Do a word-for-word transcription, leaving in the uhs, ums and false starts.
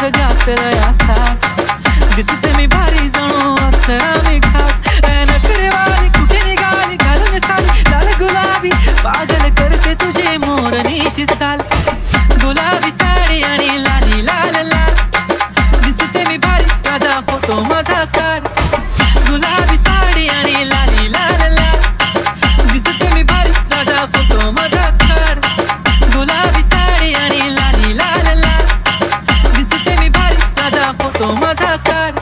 जगातला असाच दिसते मी भारी जणू अप्सरा मी खास नखरेवाली कुठे निघाली घालून साली लाल गुलाबी पागल करते तुझे मोरनीशी चाल गुलाबी साडी आणि लाली लाल लाल दिसते मी भारी ताजा फोटो माझा काढ गुलाबी साडी आणि लाली लाल लाल दिसते मी भारी ताजा फोटो माझा काढ गुलाबी साडी आणि लाली लाल लाल दिसते मी भारी ताजा फोटो माझा काढ